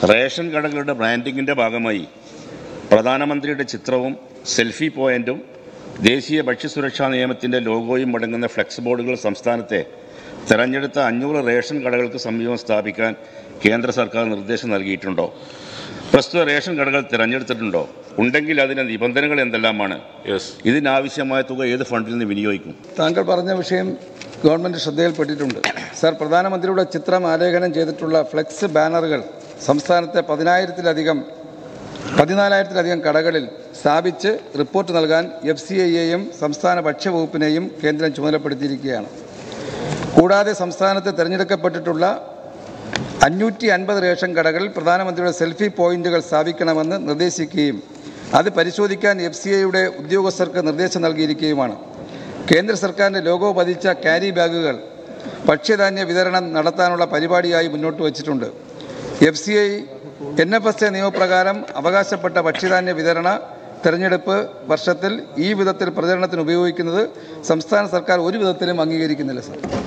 Ration കടകളുടെ ബ്രാൻഡിങ്ങിൻ്റെ ഭാഗമായി പ്രധാനമന്ത്രിയുടെ ചിത്രവും സെൽഫി പോയിന്റും ദേശീയ ഭക്ഷ്യസുരക്ഷാ നിയമത്തിൻ്റെ ലോഗോയും അടങ്ങുന്ന ഫ്ലെക്സ് ബോർഡുകൾ സംസ്ഥാനത്തെ തെരഞ്ഞെടുത്ത 500 റേഷൻ കടകൾക്ക് സമീപം സ്ഥാപിക്കാൻ കേന്ദ്ര സർക്കാർ നിർദ്ദേശം നൽകിയിട്ടുണ്ടോ? പ്രസ്തുത റേഷൻ കടകൾ തിരഞ്ഞെടുത്തിട്ടുണ്ടോ? ഉണ്ടെങ്കിൽ അതിൻ്റെ നിബന്ധനകൾ എന്തെല്ലാമാണ്? ഇതിനാവശ്യമായ തുക ഏത് ഫണ്ടിൽ നിന്ന് വിനിയോഗിക്കും? താങ്കൾ പറഞ്ഞ വിഷയം ഗവൺമെൻറ് ശ്രദ്ധയിൽപ്പെട്ടിട്ടുണ്ട്. സർ, പ്രധാനമന്ത്രിയുടെ ചിത്രം ആലേഖനം ചെയ്തിട്ടുള്ള ഫ്ലെക്സ് ബാനറുകൾ സംസ്ഥാനത്തെ 14,000-ത്തിലധികം കടകളിൽ സ്ഥാപിച്ച് റിപ്പോർട്ട് നൽകാൻ FCIയെയും സംസ്ഥാന ഭക്ഷ്യവകുപ്പിനെയും കേന്ദ്രം ചുമതലപ്പെടുത്തിയിരിക്കുകയാണ്. കൂടാതെ സംസ്ഥാനത്ത് തിരഞ്ഞെടുക്കപ്പെട്ടിട്ടുള്ള 550 റേഷൻ കടകളിൽ പ്രധാനമന്ത്രിയുടെ സെൽഫി പോയിന്റുകൾ സ്ഥാപിക്കണമെന്ന് നിർദ്ദേശിക്കുകയും അത് പരിശോധിക്കാൻ FCIയുടെ ഉദ്യോഗസ്ഥർക്ക് നിർദ്ദേശം നൽകിയിരിക്കുകയുമാണ്. കേന്ദ്ര സർക്കാരിൻ്റെ ലോഗോ പതിച്ച ക്യാരി ബാഗുകൾ ഭക്ഷ്യധാന്യ വിതരണം നടത്താനുള്ള പരിപാടിയായി മുന്നോട്ട് വച്ചിട്ടുണ്ട്. FCI NFSA നിയമപ്രകാരം അവകാശപ്പെട്ട ഭക്ഷ്യധാന്യ വിതരണ തെരഞ്ഞെടുപ്പ് വർഷത്തിൽ ഈ വിധത്തിൽ പ്രചരണത്തിന് ഉപയോഗിക്കുന്നത് സംസ്ഥാന സർക്കാർ ഒരു വിധത്തിലും അംഗീകരിക്കുന്നില്ല.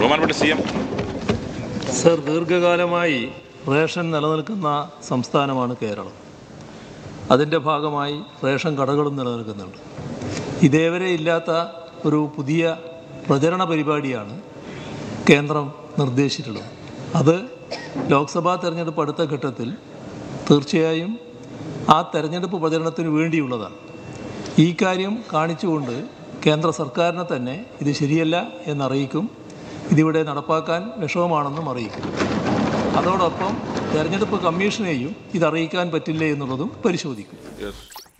സർ, ദീർഘകാലമായി റേഷൻ നിലനിൽക്കുന്ന സംസ്ഥാനമാണ് കേരളം. അതിൻ്റെ ഭാഗമായി റേഷൻ കടകളും നിലനിൽക്കുന്നുണ്ട്. ഇതേവരെ ഇല്ലാത്ത ഒരു പുതിയ പ്രചരണ പരിപാടിയാണ് കേന്ദ്രം നിർദ്ദേശിച്ചിട്ടുള്ളത്. അത് ലോക്സഭാ തെരഞ്ഞെടുപ്പ് അടുത്ത ഘട്ടത്തിൽ തീർച്ചയായും ആ തെരഞ്ഞെടുപ്പ് പ്രചരണത്തിന് വേണ്ടിയുള്ളതാണ്. ഈ കാര്യം കാണിച്ചുകൊണ്ട് കേന്ദ്ര സർക്കാരിനെ തന്നെ ഇത് ശരിയല്ല എന്നറിയിക്കും. ഇതിവിടെ നടപ്പാക്കാൻ വിഷമമാണെന്നും അറിയിക്കും. അതോടൊപ്പം തെരഞ്ഞെടുപ്പ് കമ്മീഷനെയും ഇത് അറിയിക്കാൻ പറ്റില്ലേ എന്നുള്ളതും പരിശോധിക്കും.